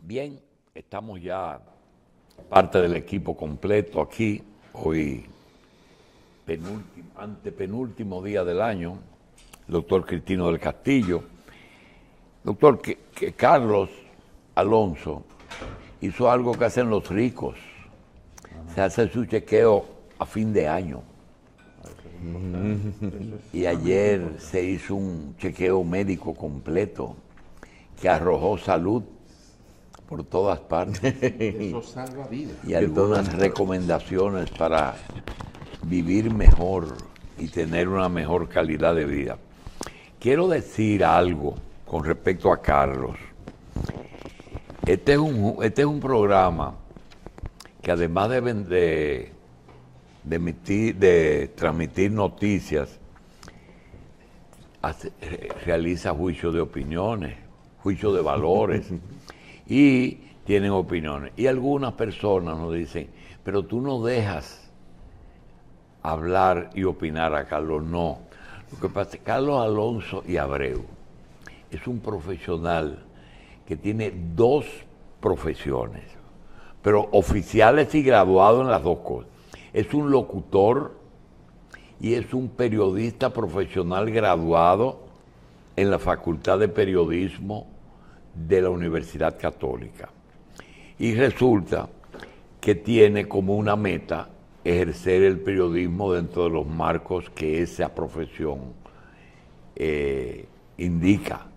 Bien, estamos ya parte del equipo completo aquí, hoy antepenúltimo día del año, el doctor Cristino del Castillo. Doctor, que Carlos Alonso hizo algo que hacen los ricos, se hace su chequeo a fin de año. Y ayer se hizo un chequeo médico completo que arrojó salud por todas partes. Eso salva vidas. Y algunas recomendaciones para vivir mejor y tener una mejor calidad de vida. Quiero decir algo con respecto a Carlos. Este es un programa que además de transmitir noticias, realiza juicio de opiniones, juicio de valores, y tienen opiniones. Y algunas personas nos dicen, pero tú no dejas hablar y opinar a Carlos. No. Lo que pasa es que Carlos Alonso y Abreu es un profesional que tiene dos profesiones, pero oficiales y graduado en las dos cosas. Es un locutor y es un periodista profesional graduado en la Facultad de Periodismo de la Universidad Católica. Y resulta que tiene como una meta ejercer el periodismo dentro de los marcos que esa profesión indica.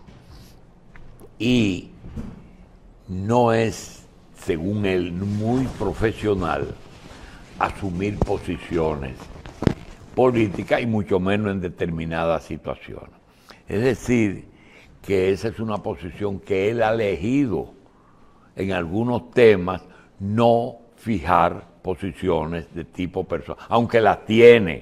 Y no es, según él, muy profesional asumir posiciones políticas y mucho menos en determinadas situaciones. Es decir, que esa es una posición que él ha elegido en algunos temas, no fijar posiciones de tipo personal, aunque las tiene,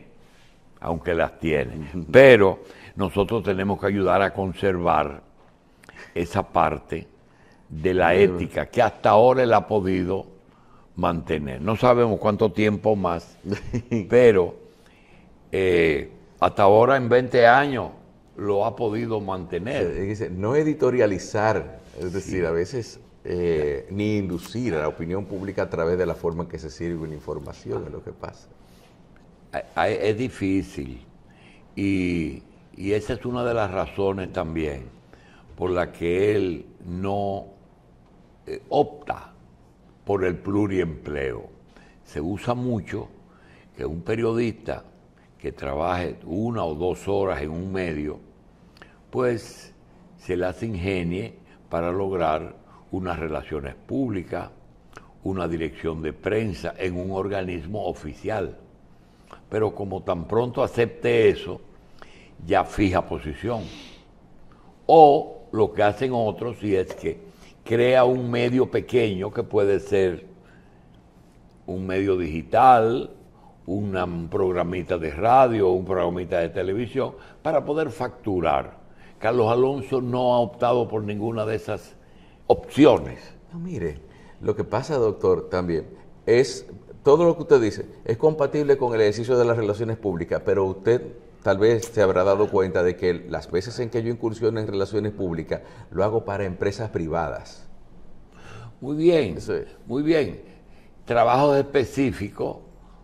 pero nosotros tenemos que ayudar a conservar esa parte de la ética que hasta ahora él ha podido mantener. No sabemos cuánto tiempo más, pero hasta ahora en 20 años lo ha podido mantener. Dice, no editorializar, es decir, a veces ni inducir a la opinión pública a través de la forma en que se sirve una información, es lo que pasa. Es difícil y esa es una de las razones también por la que él no opta por el pluriempleo. Se usa mucho que un periodista que trabaje 1 o 2 horas en un medio, pues se las ingenie para lograr unas relaciones públicas, una dirección de prensa en un organismo oficial. Pero como tan pronto acepte eso, ya fija posición. O lo que hacen otros, si es que crea un medio pequeño que puede ser un medio digital, un programita de radio, un programita de televisión, para poder facturar. Carlos Alonso no ha optado por ninguna de esas opciones. No, mire, lo que pasa, doctor, también es, todo lo que usted dice es compatible con el ejercicio de las relaciones públicas, pero usted tal vez se habrá dado cuenta de que las veces en que yo incursiono en relaciones públicas, lo hago para empresas privadas. Muy bien, Sí. muy bien. Trabajos específicos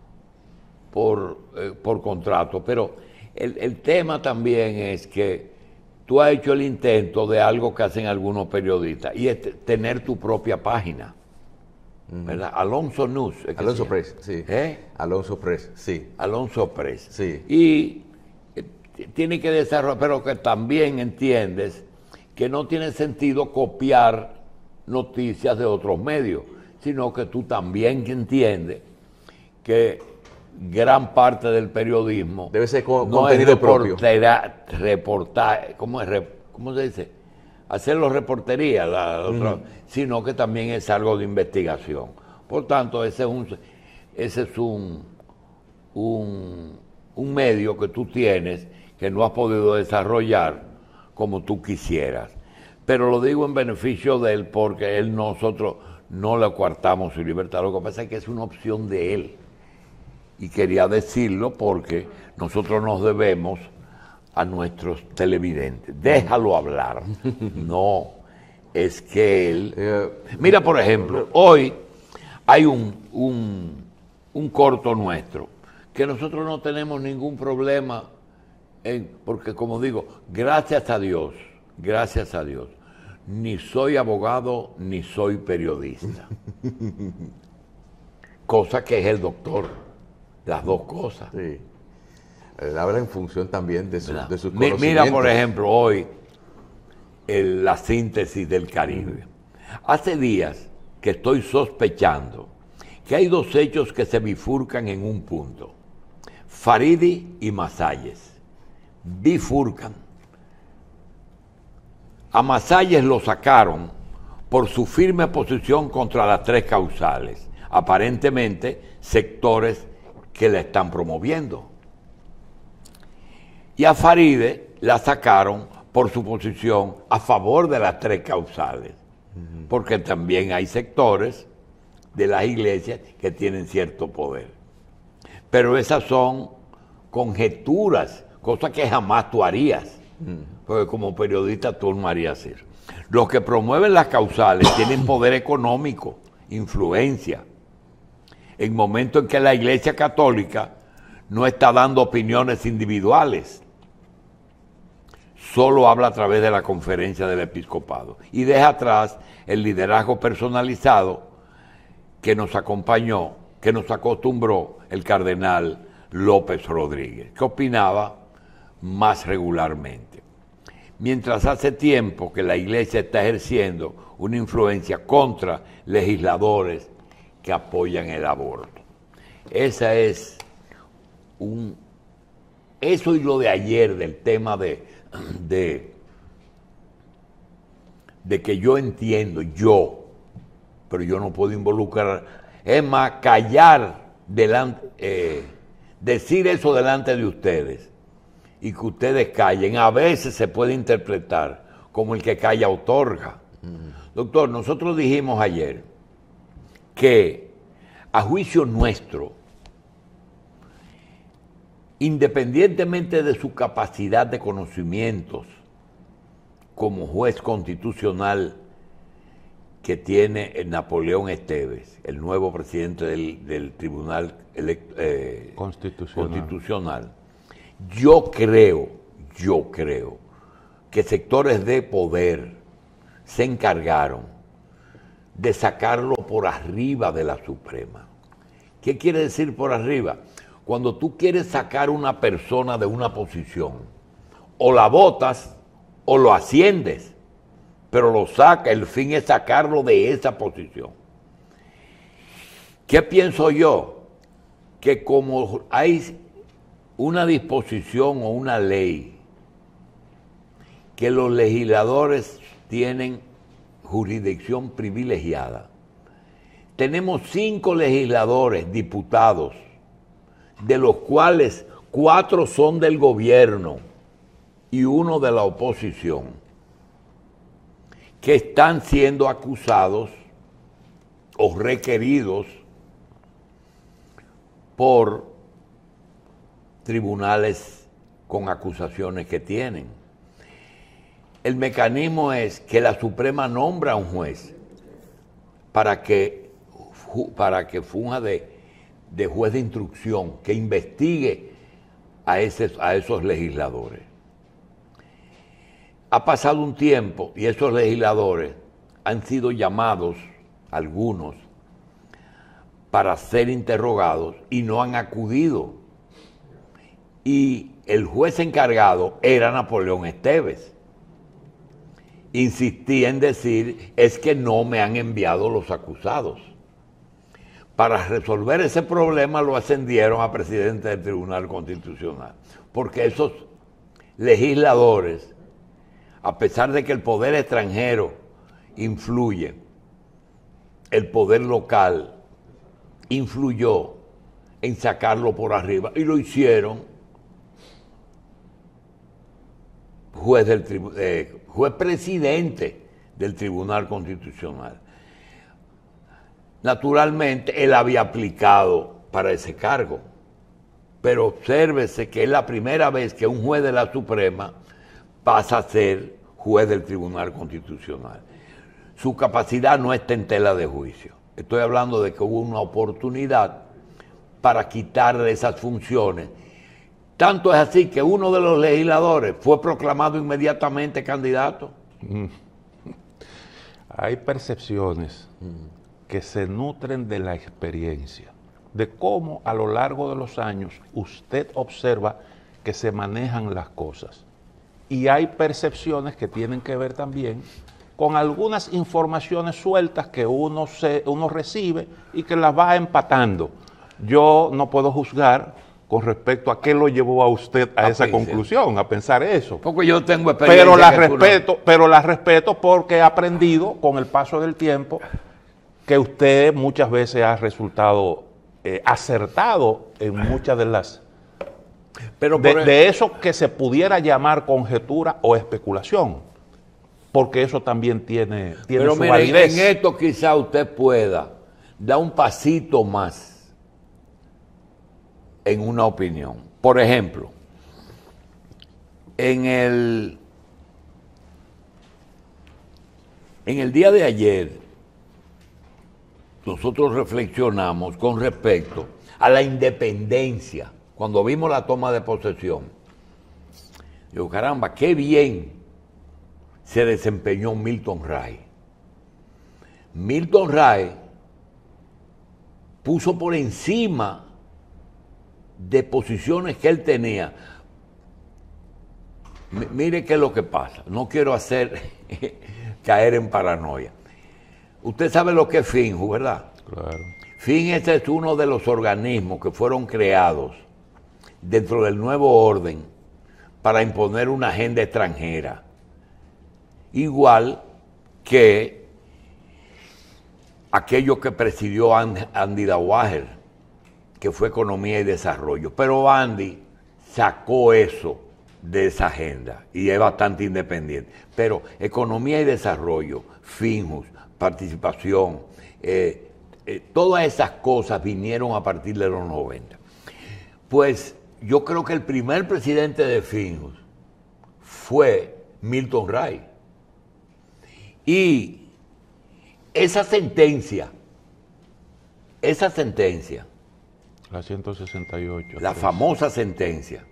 por contrato, pero el tema también es que tú has hecho el intento de algo que hacen algunos periodistas, y es tener tu propia página, ¿verdad? Alonso News. Alonso Press, sí. Alonso Press, sí. Alonso Press. Sí. Y tiene que desarrollar, pero que también entiendes que no tiene sentido copiar noticias de otros medios, sino que tú también entiendes que gran parte del periodismo debe ser no contenido es propio. reportaje, ¿cómo se dice? Hacerlo reportería, sino que también es algo de investigación. Por tanto, ese es un medio que tú tienes que no has podido desarrollar como tú quisieras. Pero lo digo en beneficio de él, porque nosotros no le coartamos su libertad. Lo que pasa es que es una opción de él. Y quería decirlo porque nosotros nos debemos a nuestros televidentes. Déjalo hablar. No es que él... Mira, por ejemplo, hoy hay un corto nuestro, que nosotros no tenemos ningún problema, porque como digo, gracias a Dios, ni soy abogado ni soy periodista. Cosa que es el doctor, las dos cosas. Sí. Él habla en función también de sus conocimientos. Mira, por ejemplo, hoy la síntesis del Caribe. Hace días que estoy sospechando que hay dos hechos que se bifurcan en un punto. Faridi y Masalles bifurcan. A Masalles lo sacaron por su firme posición contra las tres causales, aparentemente sectores que la están promoviendo. Y a Faride la sacaron por su posición a favor de las tres causales, porque también hay sectores de las iglesias que tienen cierto poder. Pero esas son conjeturas, cosas que jamás tú harías, porque como periodista tú no harías eso. Los que promueven las causales tienen poder económico, influencia. En momento en que la Iglesia Católica no está dando opiniones individuales, solo habla a través de la conferencia del episcopado y deja atrás el liderazgo personalizado que nos acompañó, que nos acostumbró el cardenal López Rodríguez, que opinaba más regularmente. Mientras hace tiempo que la Iglesia está ejerciendo una influencia contra legisladores que apoyan el aborto. Esa es eso y lo de ayer del tema de que yo entiendo, pero yo no puedo involucrar, es más, callar decir eso delante de ustedes y que ustedes callen, a veces se puede interpretar como el que calla otorga. Doctor, nosotros dijimos ayer que a juicio nuestro, independientemente de su capacidad de conocimientos como juez constitucional que tiene el Napoleón Esteves, el nuevo presidente del Tribunal Constitucional, yo creo que sectores de poder se encargaron de sacarlo por arriba de la Suprema. ¿Qué quiere decir por arriba? Cuando tú quieres sacar a una persona de una posición, o la votas o lo asciendes, pero lo saca, el fin es sacarlo de esa posición. ¿Qué pienso yo? Que como hay una disposición o una ley que los legisladores tienen jurisdicción privilegiada, tenemos 5 legisladores, diputados, de los cuales 4 son del gobierno y 1 de la oposición, que están siendo acusados o requeridos por tribunales con acusaciones que tienen. El mecanismo es que la Suprema nombra a un juez para que funja de juez de instrucción, que investigue a esos legisladores. Ha pasado un tiempo y esos legisladores han sido llamados, algunos, para ser interrogados y no han acudido. Y el juez encargado era Napoleón Esteves. Insistía en decir, es que no me han enviado los acusados. Para resolver ese problema lo ascendieron a presidente del Tribunal Constitucional, porque esos legisladores, a pesar de que el poder extranjero influye, el poder local influyó en sacarlo por arriba y lo hicieron juez presidente del Tribunal Constitucional. Naturalmente, él había aplicado para ese cargo, pero obsérvese que es la primera vez que un juez de la Suprema pasa a ser juez del Tribunal Constitucional. su capacidad no está en tela de juicio. Estoy hablando de que hubo una oportunidad para quitarle esas funciones. Tanto es así que uno de los legisladores fue proclamado inmediatamente candidato. Hay percepciones que se nutren de la experiencia, de cómo a lo largo de los años usted observa que se manejan las cosas. Y hay percepciones que tienen que ver también con algunas informaciones sueltas que uno recibe y que las va empatando. Yo no puedo juzgar con respecto a qué lo llevó a usted a esa conclusión, a pensar eso. Porque yo tengo experiencia. Pero la respeto porque he aprendido con el paso del tiempo que usted muchas veces ha resultado acertado en muchas de las... de eso que se pudiera llamar conjetura o especulación, porque eso también tiene pero su mire, validez. en esto quizá usted pueda dar un pasito más en una opinión. Por ejemplo, en el día de ayer, nosotros reflexionamos con respecto a la independencia. Cuando vimos la toma de posesión, digo, caramba, qué bien se desempeñó Milton Ray. Milton Ray puso por encima de posiciones que él tenía. Mire qué es lo que pasa. No quiero hacer caer en paranoia. Usted sabe lo que es FINJU, ¿verdad? Claro. FINJU es uno de los organismos que fueron creados dentro del nuevo orden para imponer una agenda extranjera. Igual que aquello que presidió Andy Dauwager, que fue Economía y Desarrollo. Pero Andy sacó eso de esa agenda y es bastante independiente. Pero Economía y Desarrollo, FINJUS, participación, todas esas cosas vinieron a partir de los 90. Pues yo creo que el primer presidente de FINJUS fue Milton Ray. Y esa sentencia, La 168. la famosa sentencia,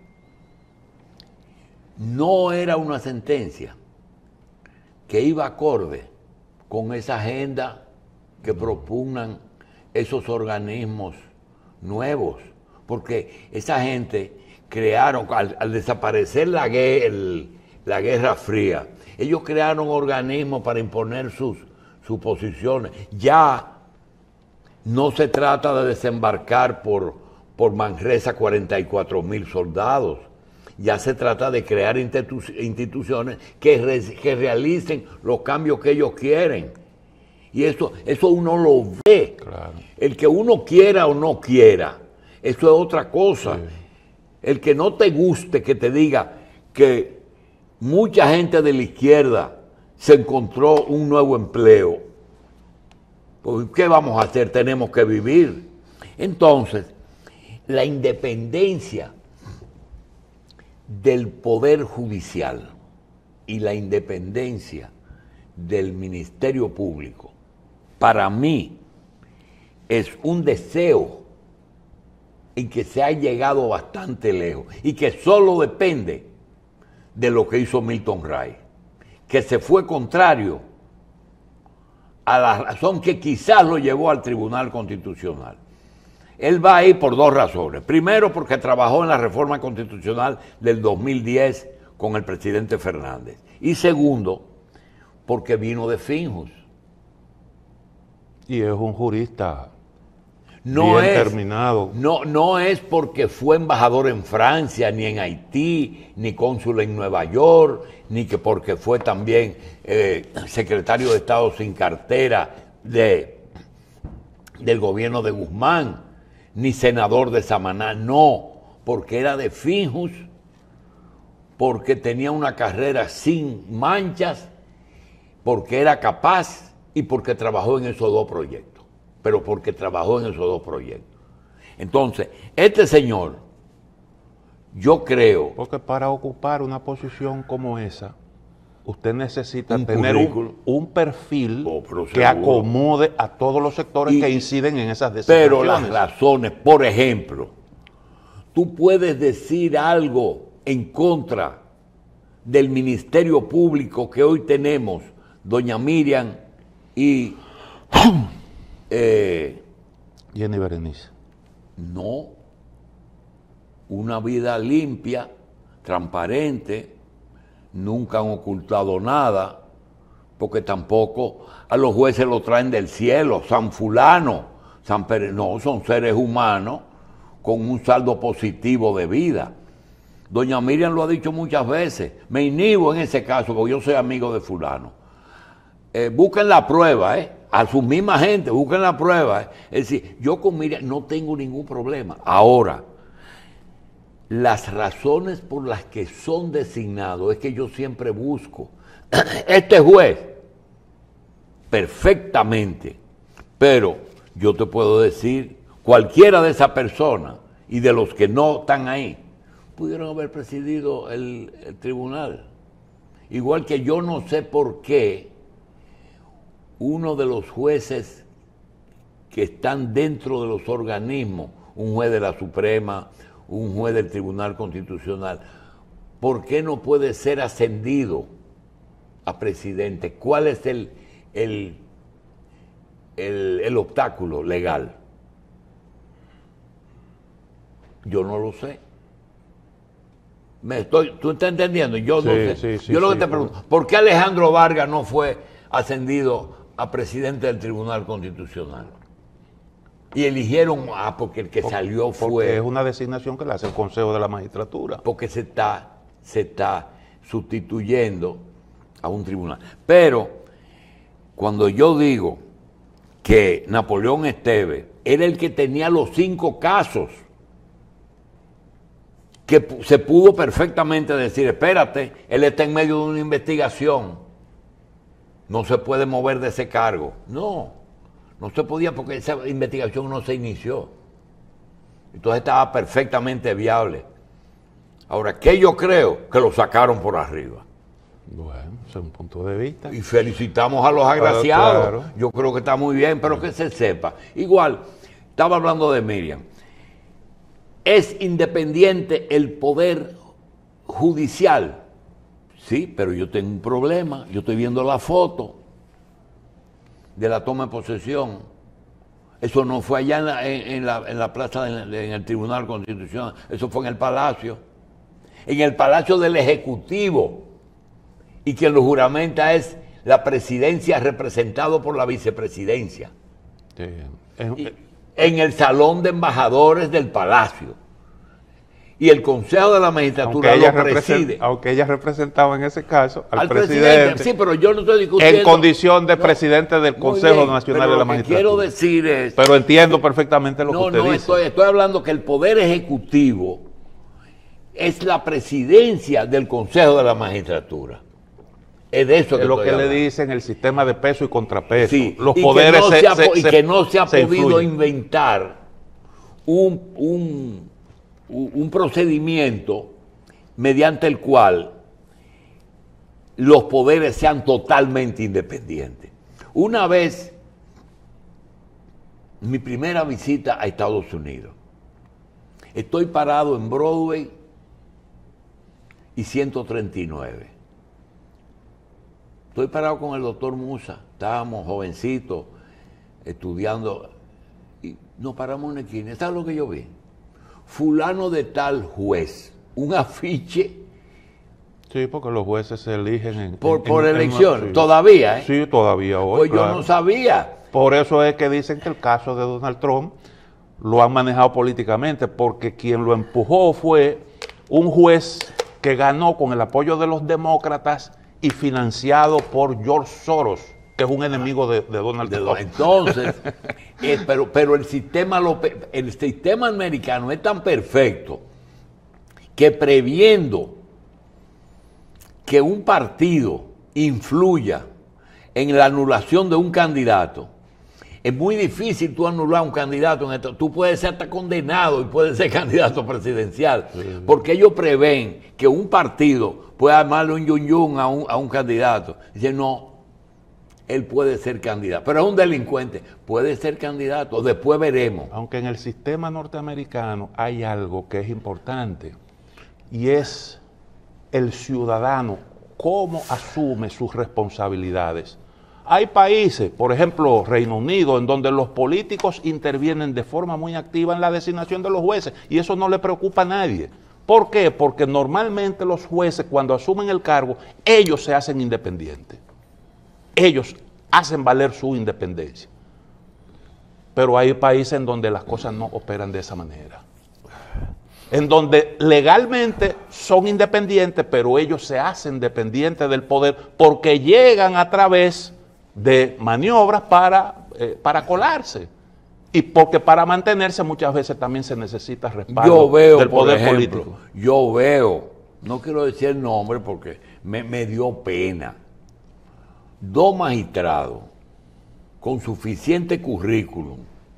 no era una sentencia que iba acorde con esa agenda que propugnan esos organismos nuevos, porque esa gente crearon, al desaparecer la Guerra Fría, ellos crearon organismos para imponer sus posiciones. Ya no se trata de desembarcar por Manresa 44,000 soldados. Ya se trata de crear instituciones que realicen los cambios que ellos quieren. Y eso uno lo ve. Claro. El que uno quiera o no quiera, eso es otra cosa. Sí. El que no te guste, que te diga que mucha gente de la izquierda se encontró un nuevo empleo. Pues, ¿qué vamos a hacer? Tenemos que vivir. Entonces, la independencia del Poder Judicial y la independencia del Ministerio Público, para mí, es un deseo en que se ha llegado bastante lejos y que solo depende de lo que hizo Milton Ray, que se fue contrario a la razón que quizás lo llevó al Tribunal Constitucional. Él va ahí por dos razones. Primero, porque trabajó en la reforma constitucional del 2010 con el presidente Fernández. Y segundo, porque vino de FINJUS. Y es un jurista bien terminado. No es porque fue embajador en Francia, ni en Haití, ni cónsul en Nueva York, ni que porque fue también secretario de Estado sin cartera del gobierno de Guzmán, ni senador de Samaná, no, porque era de FINJUS, porque tenía una carrera sin manchas, porque era capaz y porque trabajó en esos dos proyectos. Pero porque trabajó en esos dos proyectos. Entonces, este señor, yo creo... Porque para ocupar una posición como esa, usted necesita Un tener currículum. un perfil pero que seguro. acomode a todos los sectores Y- que inciden en esas decisiones. Pero las razones, por ejemplo, tú puedes decir algo en contra del Ministerio Público que hoy tenemos, doña Miriam y Jenny Berenice. no, una vida limpia, transparente, nunca han ocultado nada, porque tampoco a los jueces lo traen del cielo, San Fulano, San Pérez, no, son seres humanos con un saldo positivo de vida. Doña Miriam lo ha dicho muchas veces, me inhibo en ese caso, porque yo soy amigo de fulano. Busquen la prueba, a su misma gente, busquen la prueba. Es decir, yo con Miriam no tengo ningún problema. Ahora, las razones por las que son designados es que yo siempre busco. Este juez, perfectamente, pero yo te puedo decir, cualquiera de esas personas y de los que no están ahí, pudieron haber presidido el tribunal. Igual que yo no sé por qué uno de los jueces que están dentro de los organismos, un juez de la Suprema, un juez del Tribunal Constitucional, ¿por qué no puede ser ascendido a presidente? ¿Cuál es el obstáculo legal? Yo no lo sé. ¿Tú estás entendiendo? Yo no sé. Sí, Yo lo que sí, te pregunto, ¿por qué Alejandro Vargas no fue ascendido a presidente del Tribunal Constitucional? Y eligieron, porque el que salió Porque fue... es una designación que le hace el Consejo de la Magistratura. Porque se está sustituyendo a un tribunal. Pero cuando yo digo que Napoleón Esteves era el que tenía los 5 casos, que se pudo perfectamente decir, espérate, él está en medio de una investigación, no se puede mover de ese cargo. No se podía porque esa investigación no se inició. Entonces estaba perfectamente viable. Ahora, ¿qué yo creo? Que lo sacaron por arriba. Bueno, ese es un punto de vista. Y felicitamos a los agraciados. Claro. Yo creo que está muy bien, pero que se sepa. Igual, estaba hablando de Miriam. ¿Es independiente el poder judicial? Sí, pero yo tengo un problema. Yo estoy viendo la foto de la toma de posesión. Eso no fue allá en la plaza, en el Tribunal Constitucional. Eso fue en el Palacio. En el Palacio del Ejecutivo. Y quien lo juramenta es la presidencia representado por la vicepresidencia. Sí. En el Salón de Embajadores del Palacio. Y el Consejo de la Magistratura lo preside. Aunque ella representaba en ese caso al presidente. Sí, pero yo no estoy discutiendo. En condición de presidente del Consejo Nacional de la Magistratura. Quiero decir es... Pero entiendo perfectamente lo que usted dice. Estoy hablando que el Poder Ejecutivo es la presidencia del Consejo de la Magistratura. Es de eso que es lo estoy que hablando. le dicen el sistema de peso y contrapeso. Sí, los y poderes que no se ha se podido influyen. inventar un procedimiento mediante el cual los poderes sean totalmente independientes. Una vez, mi primera visita a Estados Unidos, estoy parado en Broadway y 139. Estoy parado con el doctor Musa, estábamos jovencitos, estudiando, y nos paramos en una esquina. ¿Sabes lo que yo vi? Fulano de tal juez, un afiche. Sí, porque los jueces se eligen por elección, sí. todavía, ¿eh? Sí, todavía hoy. Pues claro. yo no sabía. Por eso es que dicen que el caso de Donald Trump lo han manejado políticamente, porque quien lo empujó fue un juez que ganó con el apoyo de los demócratas y financiado por George Soros, que es un enemigo de Donald Trump. Entonces, pero el sistema americano es tan perfecto que previendo que un partido influya en la anulación de un candidato, Es muy difícil tú anular un candidato en esto. Tú puedes ser hasta condenado y puedes ser candidato presidencial. Porque ellos prevén que un partido puede armarle un yun a un candidato. Dicen, no, él puede ser candidato. Pero es un delincuente, puede ser candidato. Después veremos. Aunque en el sistema norteamericano hay algo que es importante, y es el ciudadano, cómo asume sus responsabilidades. Hay países, por ejemplo, Reino Unido, en donde los políticos intervienen de forma muy activa en la designación de los jueces y eso no le preocupa a nadie. ¿Por qué? Porque normalmente los jueces, cuando asumen el cargo, ellos se hacen independientes. Ellos hacen valer su independencia. Pero hay países en donde las cosas no operan de esa manera. En donde legalmente son independientes, pero ellos se hacen dependientes del poder porque llegan a través de maniobras para colarse. Y porque para mantenerse muchas veces también se necesita respaldo del poder político. Yo veo, no quiero decir el nombre porque me dio pena, 2 magistrados con suficiente currículum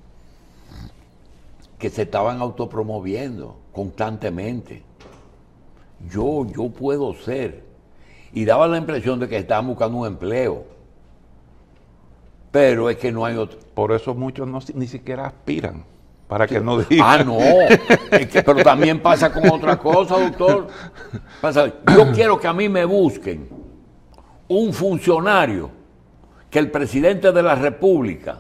que se estaban autopromoviendo constantemente. Yo puedo ser. Y daba la impresión de que estaban buscando un empleo. Pero es que no hay otro. Por eso muchos ni siquiera aspiran, para que no digan. No, pero también pasa con otra cosa, doctor. Yo quiero que a mí me busquen un funcionario que el presidente de la República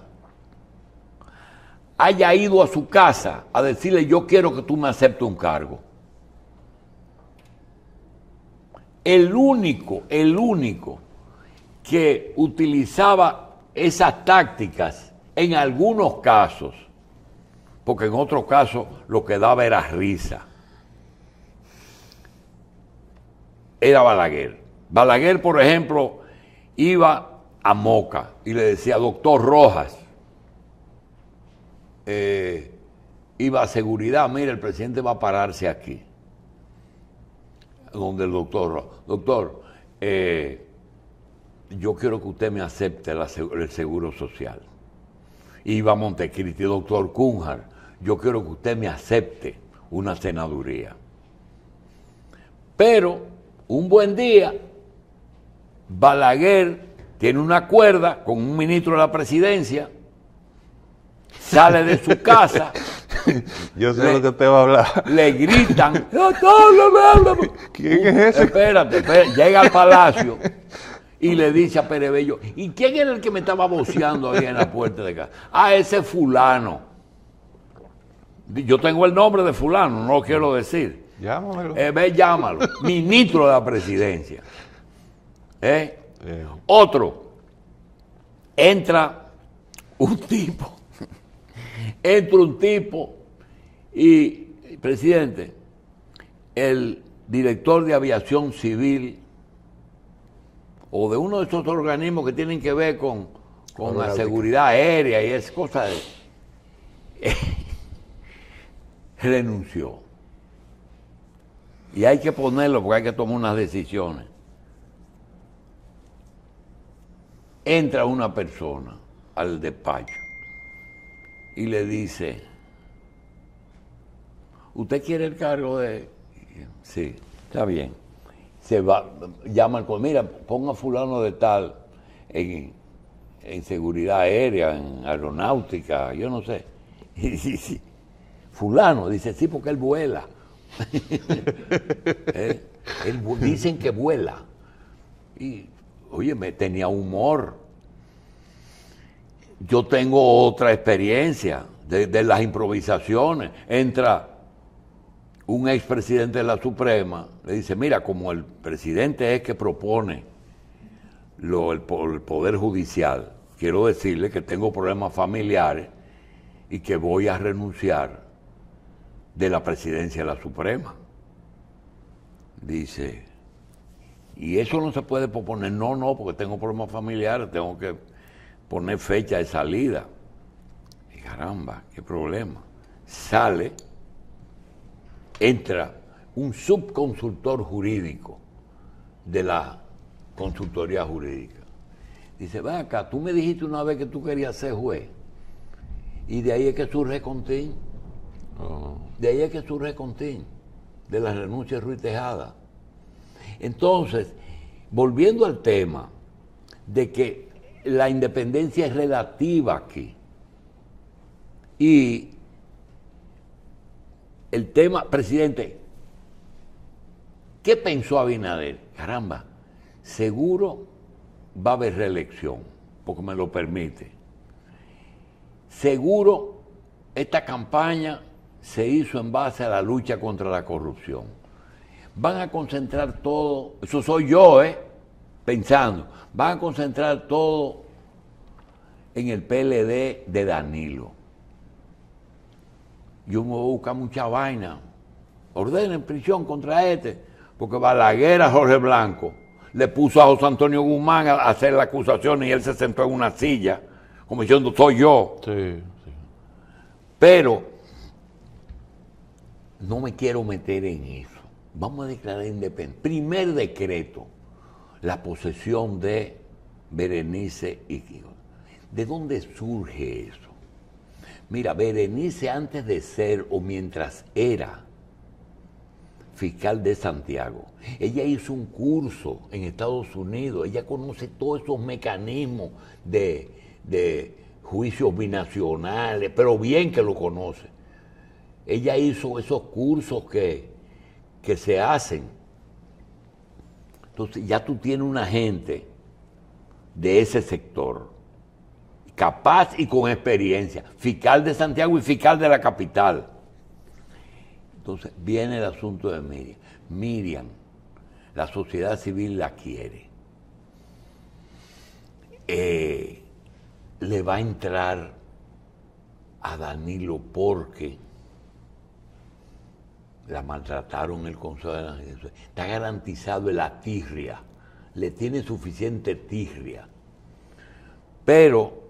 haya ido a su casa a decirle, yo quiero que tú me aceptes un cargo. El único que utilizaba esas tácticas en algunos casos, porque en otros casos lo que daba era risa, era Balaguer. Balaguer, por ejemplo, iba a Moca y le decía, doctor Rojas, iba a seguridad, mire, el presidente va a pararse aquí, donde el doctor Rojas, doctor, yo quiero que usted me acepte el seguro social. Iba a Montecristi, doctor Cunjar, yo quiero que usted me acepte una senaduría. Pero, un buen día, Balaguer tiene una cuerda con un ministro de la presidencia, sale de su casa. Yo sé lo que te va a hablar. Le gritan, ¿quién es ese? Espérate, llega al palacio y le dice a Perebello, ¿y quién era el que me estaba voceando ahí en la puerta de casa? Ah, ese fulano. Yo tengo el nombre de fulano, no lo quiero decir. Llámamelo. Llámalo. Ministro de la presidencia. Otro. Entra un tipo y, presidente, el director de aviación civil o de uno de esos organismos que tienen que ver con la seguridad aérea y esas cosas, renunció. Y hay que ponerlo porque hay que tomar unas decisiones. Entra una persona al despacho y le dice, ¿usted quiere el cargo de...? Sí, está bien. Se va, llama al... Mira, ponga fulano de tal en seguridad aérea, en aeronáutica, yo no sé. Y sí, fulano, dice, sí, porque él vuela. Dicen que vuela. Y, oye, tenía humor. Yo tengo otra experiencia de las improvisaciones. Entra un expresidente de la Suprema, le dice, mira, como el presidente es que propone el Poder Judicial, quiero decirle que tengo problemas familiares y que voy a renunciar de la presidencia de la Suprema. Dice, y eso no se puede proponer. No, porque tengo problemas familiares, tengo que poner fecha de salida. Y caramba, qué problema. Sale, entra un subconsultor jurídico de la consultoría jurídica. Dice, ven acá, tú me dijiste una vez que tú querías ser juez. Y de ahí es que surge Contín. Oh. De ahí es que surge Contín, de la renuncia de Ruiz Tejada. Entonces, volviendo al tema de que la independencia es relativa aquí, y el tema, presidente, ¿qué pensó Abinader? Caramba, seguro va a haber reelección, porque me lo permite. Seguro esta campaña se hizo en base a la lucha contra la corrupción. Van a concentrar todo, eso soy yo, pensando, van a concentrar todo en el PLD de Danilo. Yo me voy a buscar mucha vaina. Ordenen prisión contra porque Balaguer a Jorge Blanco le puso a José Antonio Guzmán a hacer la acusación y él se sentó en una silla, como diciendo, soy yo. Sí, sí. Pero no me quiero meter en eso. Vamos a declarar independencia. Primer decreto, la posesión de Berenice y Quijote. ¿De dónde surge eso? Mira, Berenice antes de ser o mientras era fiscal de Santiago, ella hizo un curso en Estados Unidos, ella conoce todos esos mecanismos de juicios binacionales, pero bien que lo conoce. Ella hizo esos cursos que se hacen. Entonces ya tú tienes una gente de ese sector, capaz y con experiencia, fiscal de Santiago y fiscal de la capital. Entonces viene el asunto de Miriam. Miriam, la sociedad civil la quiere. Le va a entrar a Danilo porque la maltrataron en el Consejo de la Justicia. Está garantizado la tirria, le tiene suficiente tirria, pero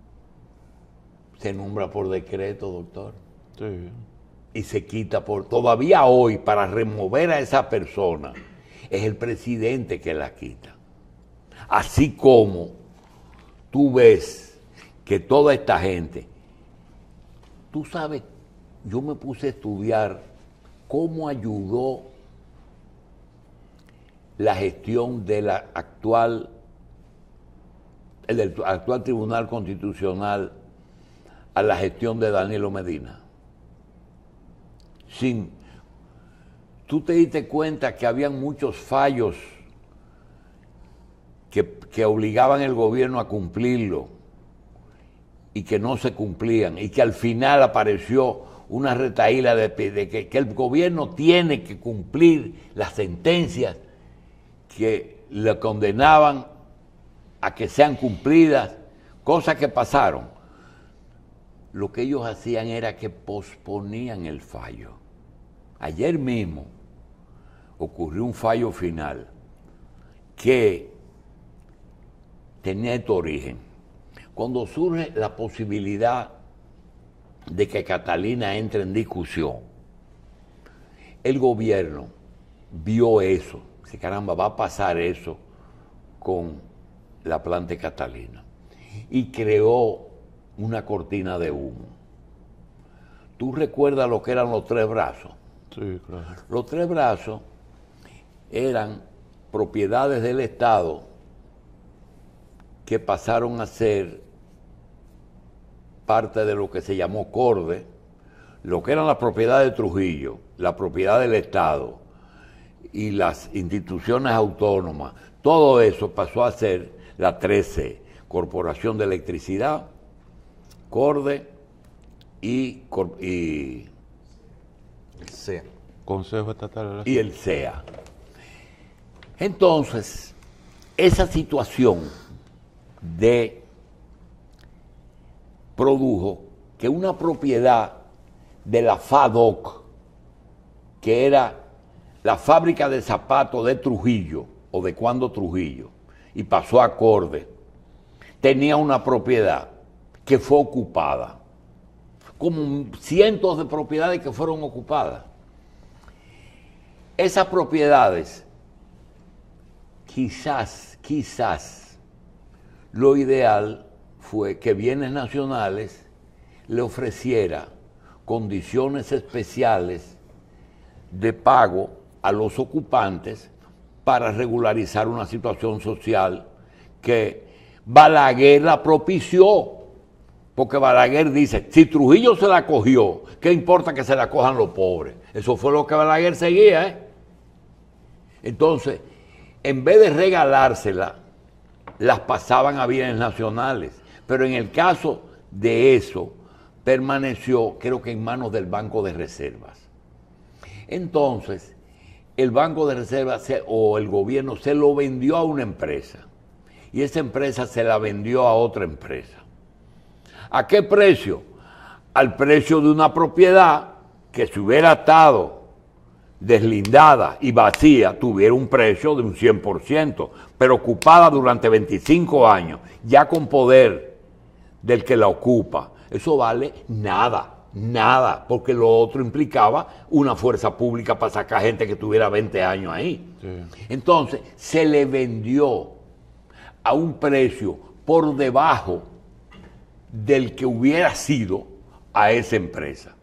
se nombra por decreto, doctor. Sí. Y se quita todavía hoy, para remover a esa persona, es el presidente que la quita. Así como tú ves que toda esta gente, tú sabes, yo me puse a estudiar cómo ayudó la gestión del actual Tribunal Constitucional a la gestión de Danilo Medina. Tú te diste cuenta que habían muchos fallos que obligaban al gobierno a cumplirlo y que no se cumplían, y que al final apareció una retahíla de que el gobierno tiene que cumplir las sentencias que le condenaban a que sean cumplidas, cosas que pasaron. Lo que ellos hacían era que posponían el fallo. Ayer mismo ocurrió un fallo final que tenía este origen. Cuando surge la posibilidad de que Catalina entre en discusión, el gobierno vio eso, dice, caramba, va a pasar eso con la planta de Catalina, y creó una cortina de humo. ¿Tú recuerdas lo que eran los tres brazos? Sí, claro. Los tres brazos eran propiedades del Estado que pasaron a ser parte de lo que se llamó CORDE, lo que eran las propiedades de Trujillo, la propiedad del Estado y las instituciones autónomas. Todo eso pasó a ser la 3C, Corporación de Electricidad, CORDE y Sí. Consejo Estatal de y el CEA. Entonces, esa situación produjo que una propiedad de la FADOC, que era la fábrica de zapatos de Trujillo, o de cuando Trujillo, y pasó a CORDE, tenía una propiedad que fue ocupada, como cientos de propiedades que fueron ocupadas. Esas propiedades, quizás, lo ideal fue que bienes nacionales le ofreciera condiciones especiales de pago a los ocupantes para regularizar una situación social que Balaguer la propició, porque Balaguer dice, si Trujillo se la cogió, ¿qué importa que se la cojan los pobres? Eso fue lo que Balaguer seguía, ¿eh? Entonces, en vez de regalársela, las pasaban a bienes nacionales, pero en el caso de eso, permaneció, creo que en manos del Banco de Reservas. Entonces, el Banco de Reservas o el gobierno se lo vendió a una empresa y esa empresa se la vendió a otra empresa. ¿A qué precio? Al precio de una propiedad que si hubiera estado deslindada y vacía, tuviera un precio de un 100%, pero ocupada durante 25 años, ya con poder del que la ocupa. Eso vale nada, porque lo otro implicaba una fuerza pública para sacar gente que tuviera 20 años ahí. Sí. Entonces, se le vendió a un precio por debajo del que hubiera sido a esa empresa.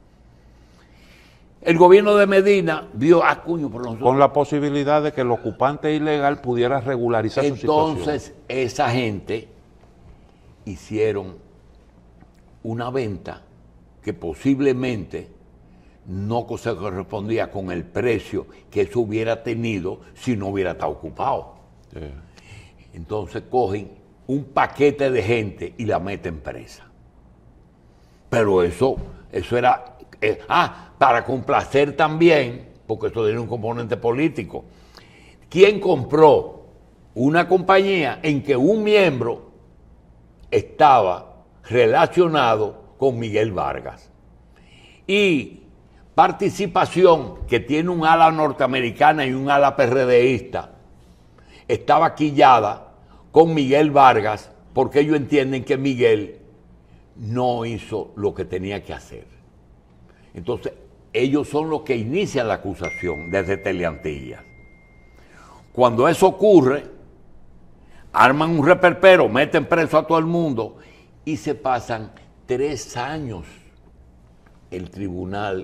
El gobierno de Medina vio a cuño por nosotros. Con la posibilidad de que el ocupante ilegal pudiera regularizar su situación. Entonces, esa gente hicieron una venta que posiblemente no se correspondía con el precio que eso hubiera tenido si no hubiera estado ocupado. Sí. Entonces cogen un paquete de gente y la meten presa. Pero eso era... para complacer también, porque esto tiene un componente político. ¿Quién compró una compañía en que un miembro estaba relacionado con Miguel Vargas? Y Participación, que tiene un ala norteamericana y un ala PRDista, estaba quillada con Miguel Vargas porque ellos entienden que Miguel no hizo lo que tenía que hacer. Entonces, ellos son los que inician la acusación desde Teleantillas. Cuando eso ocurre, arman un reperpero, meten preso a todo el mundo y se pasan 3 años el Tribunal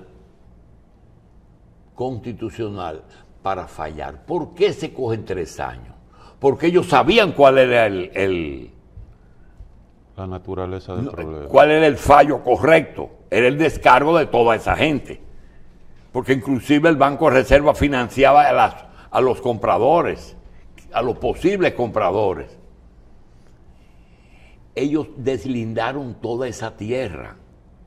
Constitucional para fallar. ¿Por qué se cogen 3 años? Porque ellos sabían cuál era la naturaleza del problema. ¿Cuál era el fallo correcto? Era el descargo de toda esa gente. Porque inclusive el Banco de Reserva financiaba a los compradores, a los posibles compradores. Ellos deslindaron toda esa tierra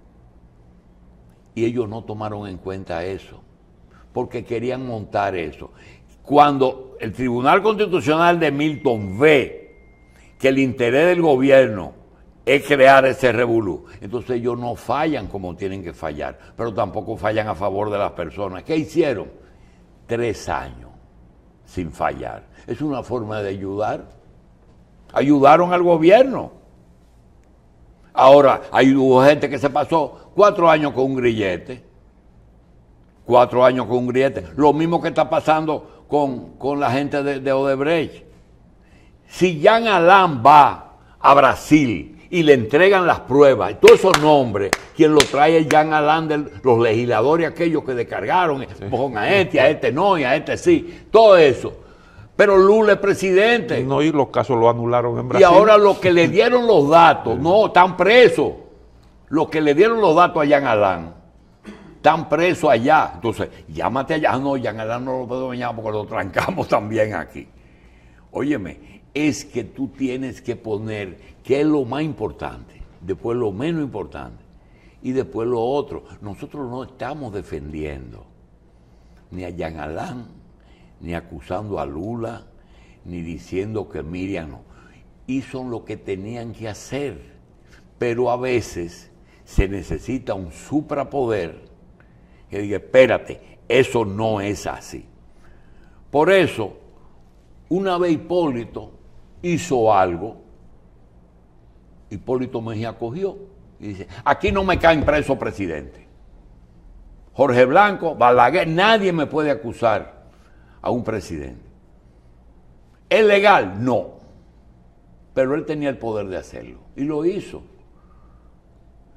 y ellos no tomaron en cuenta eso, porque querían montar eso. Cuando el Tribunal Constitucional de Milton ve que el interés del gobierno es crear ese revolú, entonces ellos no fallan como tienen que fallar, pero tampoco fallan a favor de las personas. ¿Qué hicieron? 3 años sin fallar. Es una forma de ayudar. Ayudaron al gobierno. Ahora, hubo gente que se pasó 4 años con un grillete. 4 años con un grillete. Lo mismo que está pasando con la gente de Odebrecht. Si Jean Alain va a Brasil y le entregan las pruebas, y todos esos nombres, quien lo trae es Jean Alain, de los legisladores aquellos que descargaron, sí. A este no, y a este sí, todo eso. Pero Lula es presidente. No, y los casos lo anularon en Brasil. Y ahora los que le dieron los datos, no, están presos. Los que le dieron los datos a Jean Alain, están presos allá. Entonces, llámate allá. No, Jean Alain no lo puedo llamar porque lo trancamos también aquí. Óyeme, es que tú tienes que poner qué es lo más importante, después lo menos importante y después lo otro. Nosotros no estamos defendiendo ni a Jean Alain, ni acusando a Lula, ni diciendo que Miriam no. Hizo lo que tenían que hacer, pero a veces se necesita un suprapoder que diga, espérate, eso no es así. Por eso, una vez Hipólito hizo algo, Hipólito Mejía cogió y dice, aquí no me caen presos presidentes. Jorge Blanco, Balaguer, nadie me puede acusar a un presidente. ¿Es legal? No. Pero él tenía el poder de hacerlo y lo hizo.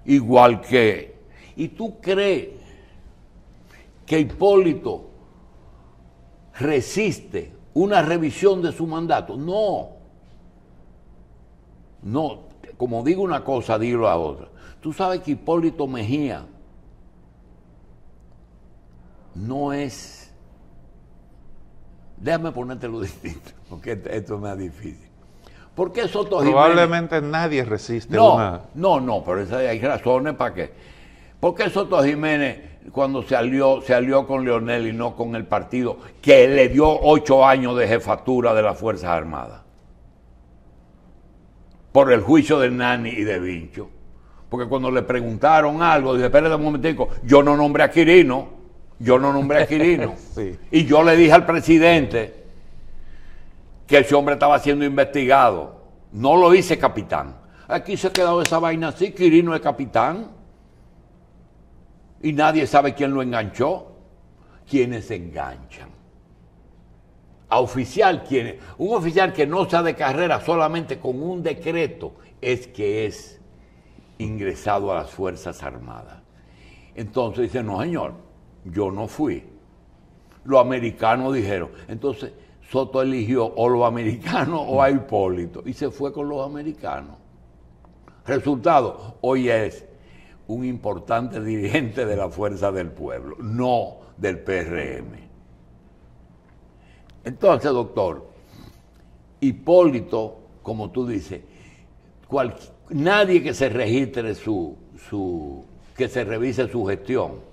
igual que... ¿Y tú crees que Hipólito resiste una revisión de su mandato? No. No, como digo una cosa, digo la otra. Tú sabes que Hipólito Mejía no es... Déjame ponértelo distinto, porque esto es más difícil. ¿Por qué Soto Jiménez? Probablemente nadie resiste No, pero hay razones para qué. ¿Por qué Soto Jiménez, cuando se alió con Leonel y no con el partido que le dio 8 años de jefatura de las Fuerzas Armadas? Por el juicio de Nani y de Vincho. Porque cuando le preguntaron algo, dije, espérate un momentico, yo no nombré a Quirino. Sí. Y yo le dije al presidente que ese hombre estaba siendo investigado. No lo hice capitán. Aquí se ha quedado esa vaina así, Quirino es capitán. Y nadie sabe quién lo enganchó. ¿Quiénes se enganchan? A oficial, ¿quiénes? Un oficial que no sea de carrera solamente con un decreto es que es ingresado a las Fuerzas Armadas. Entonces dice, no señor, yo no fui. Los americanos dijeron. Entonces Soto eligió o los americanos o a Hipólito y se fue con los americanos. Resultado, hoy es un importante dirigente de la Fuerza del Pueblo, no del PRM. Entonces, doctor, Hipólito, como tú dices, nadie que se registre que se revise su gestión,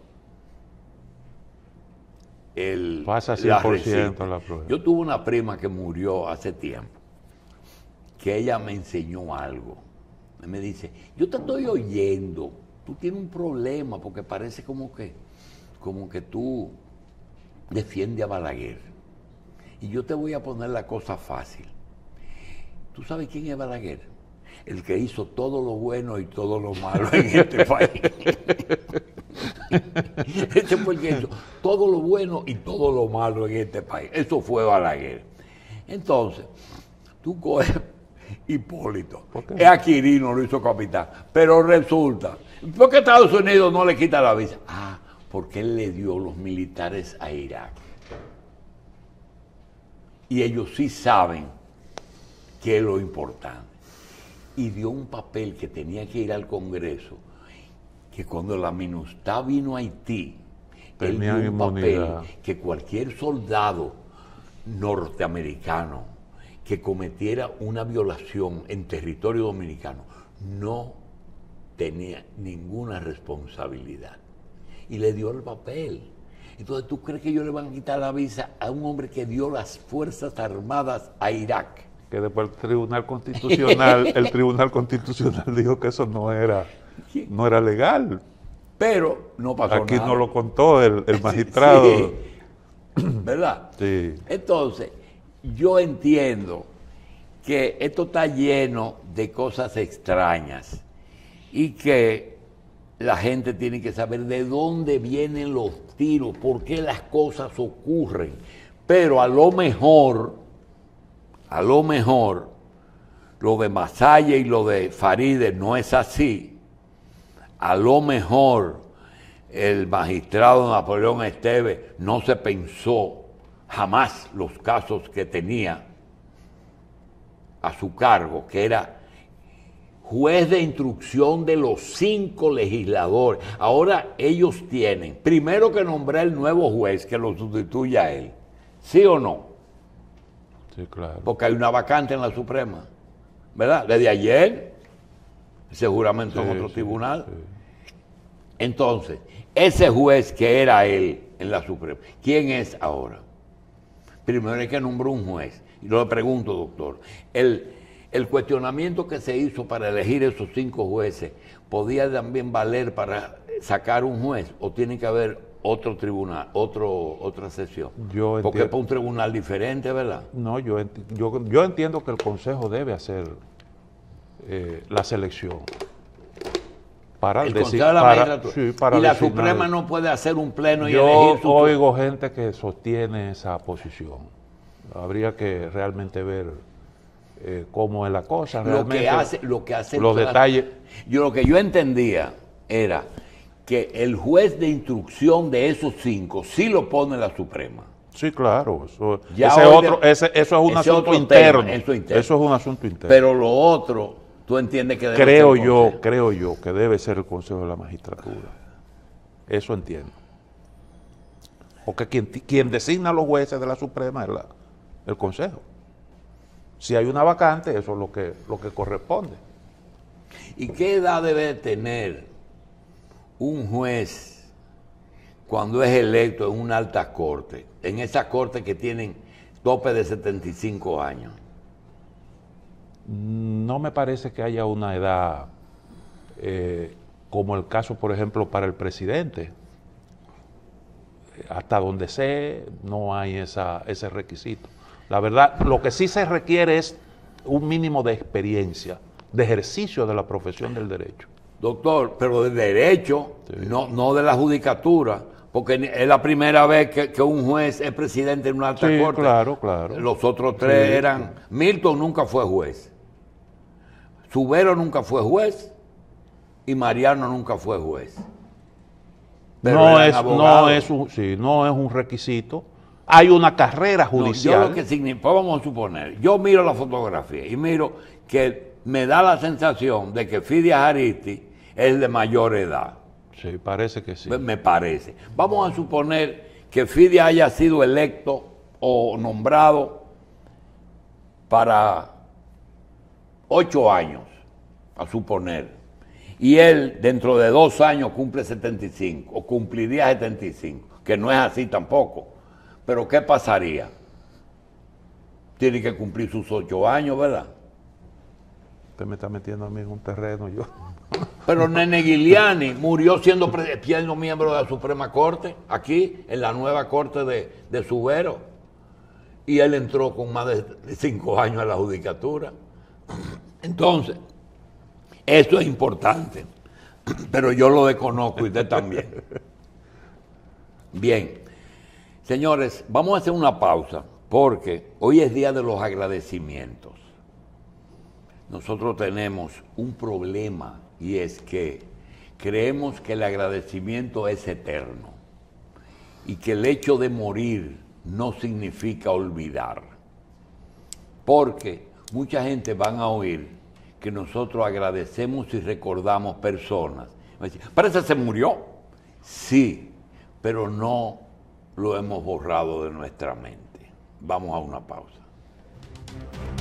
pasa 100% la prueba. Yo tuve una prima que murió hace tiempo, que ella me enseñó algo. Me dice, yo te estoy oyendo, tú tienes un problema porque parece como que tú defiendes a Balaguer. Y yo te voy a poner la cosa fácil. ¿Tú sabes quién es Balaguer? El que hizo todo lo bueno y todo lo malo en este país. Ese fue el que hizo todo lo bueno y todo lo malo en este país. Eso fue Balaguer. Entonces, tú coges Hipólito. Es a Quirino, lo hizo capitán. Pero resulta, ¿por qué Estados Unidos no le quita la visa? Ah, porque él le dio los militares a Irak. Y ellos sí saben qué es lo importante. Y dio un papel que tenía que ir al Congreso, que cuando la MINUSTAH vino a Haití, él dio un papel que cualquier soldado norteamericano que cometiera una violación en territorio dominicano no tenía ninguna responsabilidad. Y le dio el papel. Entonces, ¿tú crees que ellos le van a quitar la visa a un hombre que dio las Fuerzas Armadas a Irak? Que después el Tribunal Constitucional dijo que eso no era legal. Pero no pasó nada. Aquí no lo contó el magistrado. Sí. ¿Verdad? Sí. Entonces, yo entiendo que esto está lleno de cosas extrañas y que la gente tiene que saber de dónde vienen los tiros, por qué las cosas ocurren. Pero a lo mejor, lo de Masaya y lo de Faride no es así. A lo mejor el magistrado Napoleón Esteves no se pensó jamás los casos que tenía a su cargo, que era juez de instrucción de los 5 legisladores. Ahora ellos tienen, primero que nombrar el nuevo juez que lo sustituya a él. ¿Sí o no? Sí, claro. Porque hay una vacante en la Suprema, ¿verdad? Desde ayer, ese juramento en otro tribunal. Sí. Entonces, ese juez que era él en la Suprema, ¿quién es ahora? Primero hay que nombrar un juez. Y yo le pregunto, doctor, el cuestionamiento que se hizo para elegir esos 5 jueces, ¿podía también valer para sacar un juez? ¿O tiene que haber otro tribunal, otra sesión? Porque es para un tribunal diferente, ¿verdad? No, yo entiendo que el Consejo debe hacer la selección. Para el Consejo de la Magistratura. Y la Suprema no puede hacer un pleno y elegir Yo oigo gente que sostiene esa posición. Habría que realmente ver cómo es la cosa. Lo que hace los detalles. Lo que yo entendía era que el juez de instrucción de esos 5 sí lo pone la Suprema. Sí, claro. Eso, Ya eso es un asunto interno. Eso es un asunto interno. Pero lo otro, tú entiendes que debe creo ser yo que debe ser el Consejo de la Magistratura. Eso entiendo. Porque quien designa a los jueces de la Suprema es el Consejo. Si hay una vacante, eso es lo que corresponde. ¿Y qué edad debe tener un juez cuando es electo en una alta corte? En esas cortes que tienen tope de 75 años. No me parece que haya una edad como el caso, por ejemplo, para el presidente. Hasta donde sé, no hay ese requisito. La verdad, lo que sí se requiere es un mínimo de experiencia, de ejercicio de la profesión del derecho. Doctor, pero de derecho, Sí. no de la judicatura, porque es la primera vez que un juez es presidente en una alta Sí, corte. claro. Los otros 3 Sí, eran... Milton nunca fue juez. Subero nunca fue juez. Y Mariano nunca fue juez. Pero No eran es abogados. un requisito. Hay una carrera No, judicial. yo lo que significa, vamos a suponer, yo miro la fotografía y miro que me da la sensación de que Fidia Jaristi es de mayor edad. Sí, parece que sí. Me parece. Vamos a suponer que Fidia haya sido electo o nombrado para 8 años, a suponer. Y él, dentro de 2 años, cumple 75, o cumpliría 75, que no es así tampoco. Pero ¿qué pasaría? Tiene que cumplir sus 8 años, ¿verdad? Usted me está metiendo a mí en un terreno, yo. Pero Nene Giuliani murió siendo miembro de la Suprema Corte, aquí, en la nueva Corte de Subero. Y él entró con más de 5 años a la judicatura. Entonces, eso es importante, pero yo lo desconozco y usted también. Bien, señores, vamos a hacer una pausa, porque hoy es día de los agradecimientos. Nosotros tenemos un problema y es que creemos que el agradecimiento es eterno y que el hecho de morir no significa olvidar. Porque mucha gente van a oír que nosotros agradecemos y recordamos personas. Parece que se murió. Sí, pero no lo hemos borrado de nuestra mente. Vamos a una pausa.